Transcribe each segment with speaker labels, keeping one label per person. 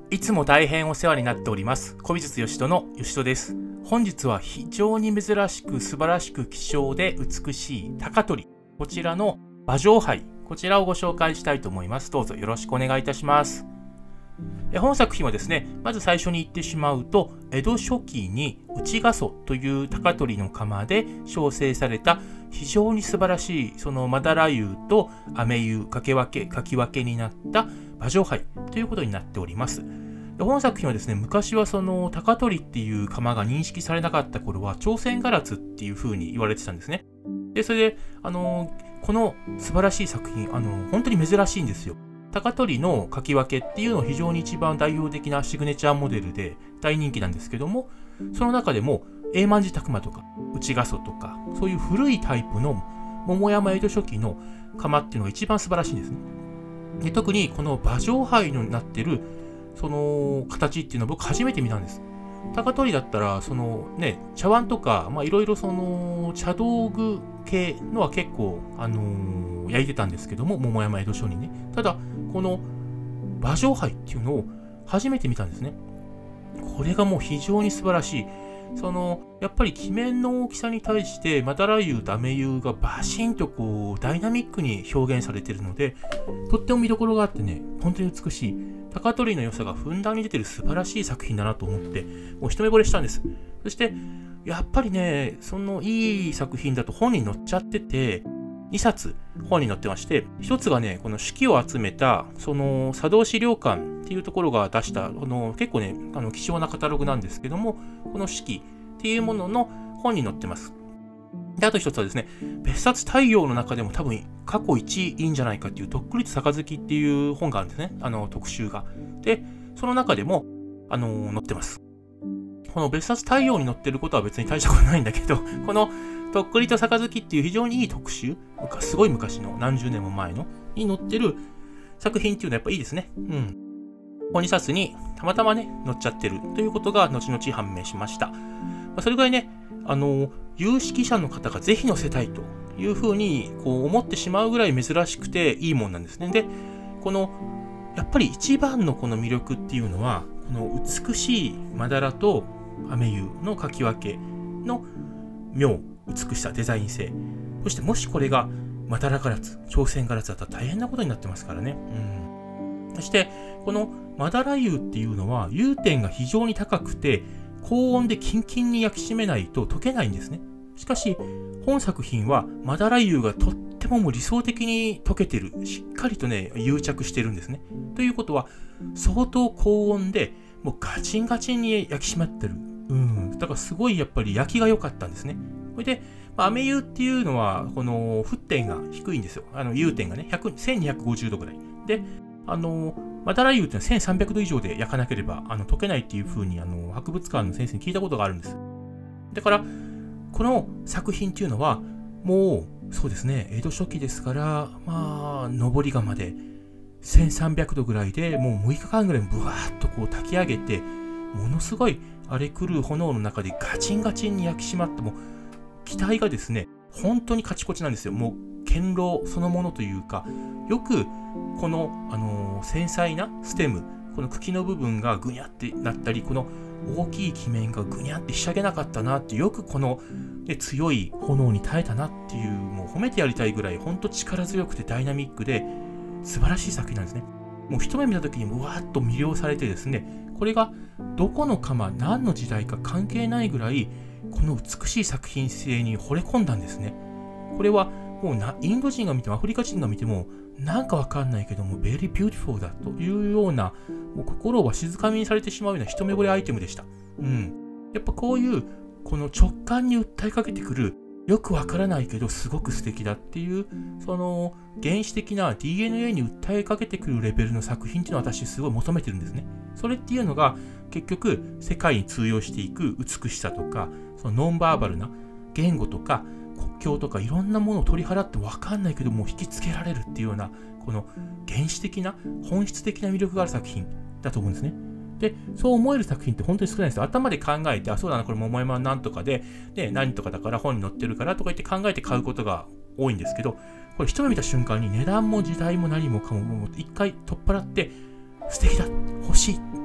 Speaker 1: いつも大変お世話になっております。古美術吉戸の吉戸です。本日は非常に珍しく素晴らしく希少で美しい高鳥、こちらの馬上杯、こちらをご紹介したいと思います。どうぞよろしくお願いいたします。本作品はですね、まず最初に言ってしまうと、江戸初期に内ヶ曽という高鳥の釜で焼成された非常に素晴らしいそのまだら湯と飴湯かき分けになった馬上杯ということになっております。本作品はですね、昔はその高鳥っていう釜が認識されなかった頃は朝鮮唐津っていう風に言われてたんですね。で、それで、この素晴らしい作品、本当に珍しいんですよ。高鳥のかき分けっていうのは非常に一番代表的なシグネチャーモデルで大人気なんですけども、その中でも永満寺拓磨とか内ヶ曽とか、そういう古いタイプの桃山江戸初期の釜っていうのが一番素晴らしいんですね。で、特にこの馬上杯になってるその形っていうのは僕初めて見たんです。高鳥だったら、そのね、茶碗とか、いろいろその茶道具系のは結構、焼いてたんですけども、桃山江戸初にね。ただ、この馬上杯っていうのを初めて見たんですね。これがもう非常に素晴らしい。やっぱり器面の大きさに対して、まだら湯と飴湯がバシンとこう、ダイナミックに表現されているので、とっても見どころがあってね、本当に美しい。高鳥の良さがふんだんに出てる素晴らしい作品だなと思って、もう一目惚れしたんです。そして、やっぱりね、そのいい作品だと本に載っちゃってて、2冊本に載ってまして、1つがね、この手記を集めた、その茶道資料館っていうところが出した、結構ね、希少なカタログなんですけども、この手記っていうものの本に載ってます。で、あと1つはですね、別冊太陽の中でも多分過去1位いいんじゃないかっていう、とっくりと杯っていう本があるんですね。特集が。で、その中でも、載ってます。この別冊太陽に載ってることは別に大したことないんだけど、このとっくりと杯っていう非常にいい特集、すごい昔の何十年も前のに載ってる作品っていうのはやっぱいいですね。この2冊にたまたまね、載っちゃってるということが後々判明しました。それぐらいね、有識者の方がぜひ載せたいというふうにこう思ってしまうぐらい珍しくていいもんなんですね。で、やっぱり一番のこの魅力っていうのは、この美しいまだらと飴湯のかき分けの妙、美しさ、デザイン性。そしてもしこれがまだら唐津、朝鮮唐津だったら大変なことになってますからね。そして、このまだら湯っていうのは、融点が非常に高くて、高温でキンキンに焼き締めないと溶けないんですね。しかし、本作品はまだら湯がとっても理想的に溶けてる。しっかりとね、癒着してるんですね。ということは、相当高温で、もうガチンガチンに焼き締まってる。だからすごいやっぱり焼きが良かったんですね。それで、飴湯っていうのは、この沸点が低いんですよ。融点がね、1250度ぐらい。で、まだら湯っていうのは1300度以上で焼かなければ溶けないっていう風に博物館の先生に聞いたことがあるんです。だから、この作品っていうのは、もう、そうですね、江戸初期ですから、上り窯で1300度ぐらいでもう6日間ぐらいブワーッとこう炊き上げて、ものすごい荒れ狂う炎の中でガチンガチンに焼き締まって、もう機体がですね、本当にカチコチなんですよ。もう堅牢そのものというか、よくこの、繊細なステム、この茎の部分がぐにゃってなったり、この大きい器面がぐにゃってひしゃげなかったなって、よくこの、強い炎に耐えたなっていう、もう褒めてやりたいぐらい、本当力強くてダイナミックで、素晴らしい作品なんですね。もう一目見た時にうわーっと魅了されてですね、これがどこの窯、何の時代か関係ないぐらい、この美しい作品性に惚れ込んだんですね。これはもうインド人が見てもアフリカ人が見てもなんかわかんないけども very beautiful だというような、もう心をわしづかみにされてしまうような一目惚れアイテムでした。やっぱこういうこの直感に訴えかけてくる、よくわからないけどすごく素敵だっていう、その原始的な DNA に訴えかけてくるレベルの作品っていうのを私すごい求めてるんですね。それっていうのが結局世界に通用していく美しさとか、そのノンバーバルな言語とか国境とかいろんなものを取り払ってわかんないけどもう引きつけられるっていうような、この原始的な本質的な魅力がある作品だと思うんですね。で、そう思える作品って本当に少ないんですよ。頭で考えて、そうだな、これ桃山なんとかで、何とかだから本に載ってるからとか言って考えて買うことが多いんですけど、これ一目見た瞬間に値段も時代も何もかももう一回取っ払って、素敵だ、欲しい、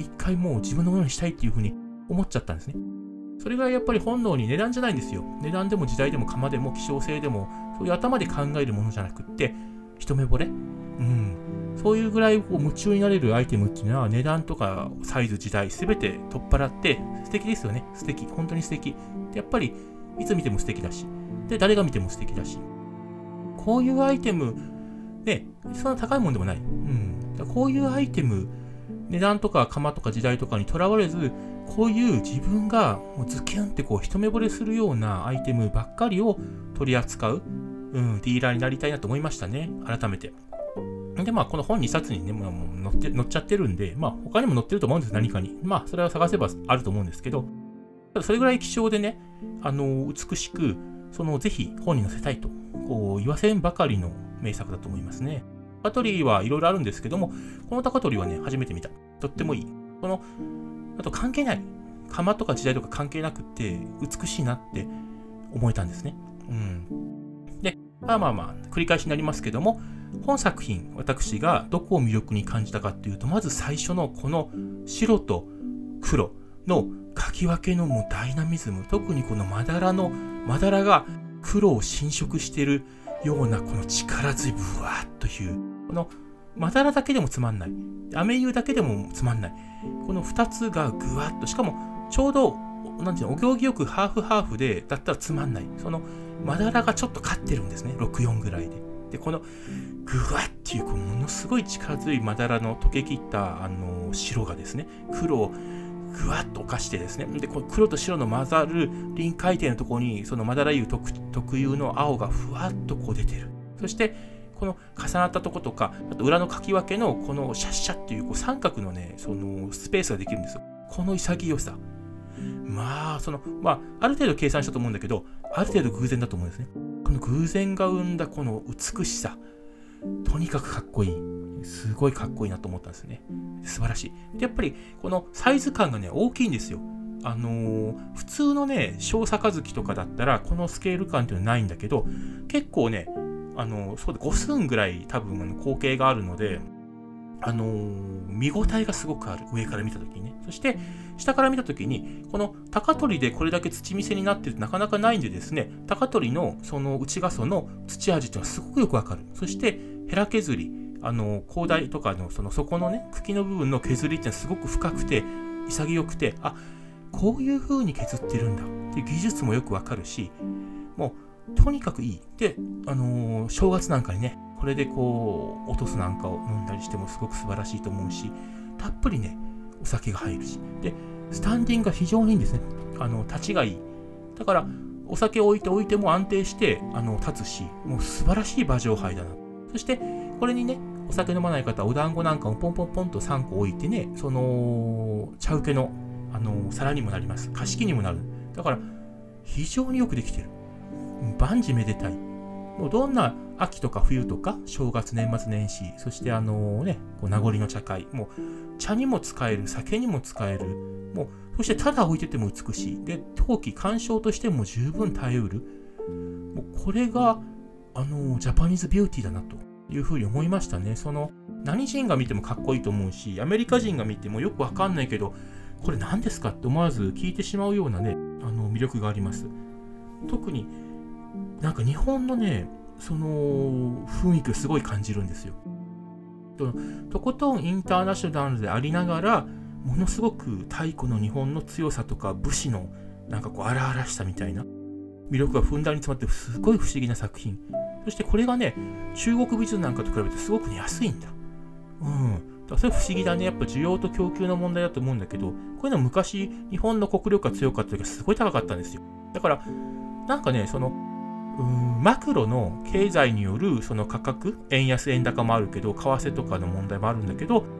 Speaker 1: 一回もう自分のものにしたいっていうふうに思っちゃったんですね。それがやっぱり本能に値段じゃないんですよ。値段でも時代でも釜でも希少性でも、そういう頭で考えるものじゃなくって、一目惚れ、そういうぐらいこう夢中になれるアイテムっていうのは値段とかサイズ、時代、すべて取っ払って素敵ですよね。素敵。本当に素敵。で、やっぱりいつ見ても素敵だし、で、誰が見ても素敵だし。こういうアイテム、ね、そんな高いもんでもない。こういうアイテム、値段とか釜とか時代とかにとらわれず、こういう自分がもうズキュンってこう一目惚れするようなアイテムばっかりを取り扱う、ディーラーになりたいなと思いましたね。改めて。で、この本2冊にね、もう載っちゃってるんで、他にも載ってると思うんです、何かに。それは探せばあると思うんですけど、ただそれぐらい希少でね、美しく、ぜひ本に載せたいと、こう言わせんばかりの名作だと思いますね。高取りはいろいろあるんですけども、この高取りはね、初めて見た。とってもいい。あと関係ない。釜とか時代とか関係なくって、美しいなって思えたんですね。で、繰り返しになりますけども、本作品、私がどこを魅力に感じたかっていうと、まず最初のこの白と黒の描き分けのもうダイナミズム、特にこのまだらが黒を侵食しているようなこの力強いブワーッという、このまだらだけでもつまんない。飴湯だけでもつまんない。この二つがぐわっと、しかもちょうど、なんていうの、お行儀よくハーフで、だったらつまんない。まだらがちょっと勝ってるんですね。6、4ぐらいで。で、このぐわっていう、ものすごい力強いまだらの溶けきった白がですね、黒をぐわっと侵してですね、で、この黒と白の混ざる臨界点のところに、そのまだら湯特有の青がふわっとこう出てる。そして、この重なったとことか、あと裏の書き分けのこのシャッシャっていう三角のね、スペースができるんですよ。この潔さ。ある程度計算したと思うんだけど、ある程度偶然だと思うんですね。この偶然が生んだこの美しさ。とにかくかっこいい。すごいかっこいいなと思ったんですね。素晴らしい。で、やっぱりこのサイズ感がね、大きいんですよ。普通のね、小杯とかだったら、このスケール感っていうのはないんだけど、結構ね、そうで5寸ぐらい多分口径があるので、見応えがすごくある。上から見たときにね。そして、下から見たときに、この高取でこれだけ土見せになってるとなかなかないんでですね、高取のその内画素の土味っていうのはすごくよくわかる。そして、ヘラ削り、広大とかの底のね、茎の部分の削りっていうのはすごく深くて、潔くて、こういう風に削ってるんだっていう技術もよくわかるし、もう、とにかくいい。で、正月なんかにね、これでこう、落とすなんかを飲んだりしてもすごく素晴らしいと思うし、たっぷりね、お酒が入るし。で、スタンディングが非常にいいんですね。立ちがいい。だから、お酒を置いても安定して、立つし、もう素晴らしい馬上杯だな。そして、これにね、お酒飲まない方はお団子なんかをポンポンポンと3個置いてね、茶受けの、皿にもなります。菓子にもなる。だから、非常によくできてる。万事めでたい。もうどんな秋とか冬とか正月年末年始、そしてこう名残の茶会、もう茶にも使える、酒にも使える、もうそしてただ置いてても美しい。で、陶器鑑賞としても十分耐えうる。もうこれがジャパニーズビューティーだなというふうに思いましたね。何人が見てもかっこいいと思うし、アメリカ人が見てもよくわかんないけど、これ何ですかって思わず聞いてしまうようなね、魅力があります。特になんか日本のね、雰囲気をすごい感じるんですよ。とことんインターナショナルでありながら、ものすごく太古の日本の強さとか武士のなんかこう荒々しさみたいな魅力がふんだんに詰まってすごい不思議な作品。そしてこれがね、中国美術なんかと比べてすごくね、安いんだ。だからそれ不思議だね。やっぱ需要と供給の問題だと思うんだけど、こういうのは昔日本の国力が強かった時はすごい高かったんですよ。だからなんかね、マクロの経済によるその価格、円安円高もあるけど、為替とかの問題もあるんだけど、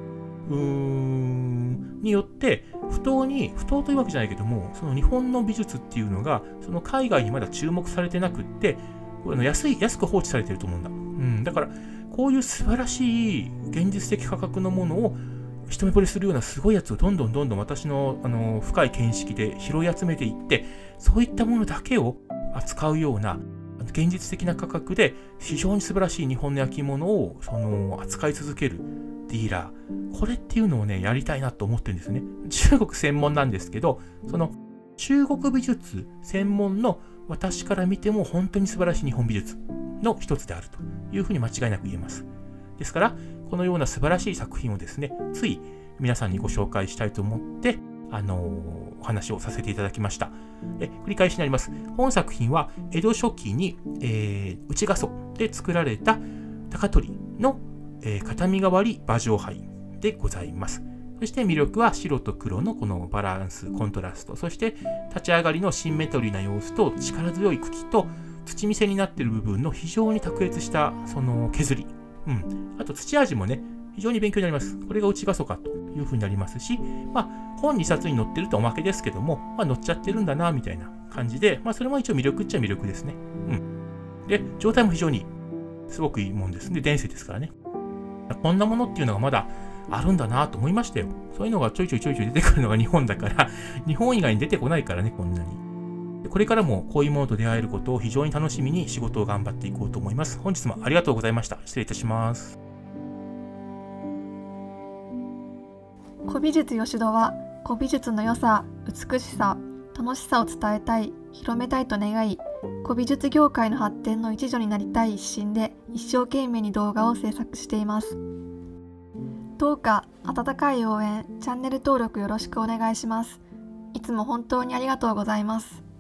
Speaker 1: によって不当というわけじゃないけども、その日本の美術っていうのがその海外にまだ注目されてなくって、安く放置されてると思うんだ。だからこういう素晴らしい現実的価格のものを一目惚れするようなすごいやつをどんどん私の深い見識で拾い集めていって、そういったものだけを扱うような現実的な価格で非常に素晴らしい日本の焼き物を扱い続けるっディーラー、これっていうのをね、やりたいなと思ってるんですね。中国専門なんですけど、その中国美術専門の私から見ても本当に素晴らしい日本美術の一つであるというふうに間違いなく言えます。ですから、このような素晴らしい作品をですね、つい皆さんにご紹介したいと思って、お話をさせていただきました。繰り返しになります。本作品は江戸初期に、内画素で作られた高取の、片身代わり馬上杯でございます。そして魅力は白と黒のこのバランス、コントラスト、そして立ち上がりのシンメトリーな様子と力強い茎と土見せになっている部分の非常に卓越したその削り、あと土味もね、非常に勉強になります。これが内画素かというふうになりますし、本2冊に載ってるとおまけですけども、載っちゃってるんだなみたいな感じで、それも一応魅力っちゃ魅力ですね。で、状態も非常にすごくいいもんですね。伝説ですからね。こんなものっていうのがまだあるんだなと思いましたよ。そういうのがちょいちょい出てくるのが日本だから、日本以外に出てこないからね、こんなに。これからもこういうものと出会えることを非常に楽しみに仕事を頑張っていこうと思います。本日もありがとうございました。失礼いたします。
Speaker 2: 古美術吉戸は古美術の良さ、美しさ、楽しさを伝えたい、広めたいと願い、古美術業界の発展の一助になりたい一心で一生懸命に動画を制作しています。どうか温かい応援、チャンネル登録よろしくお願いします。いつも本当にありがとうございます。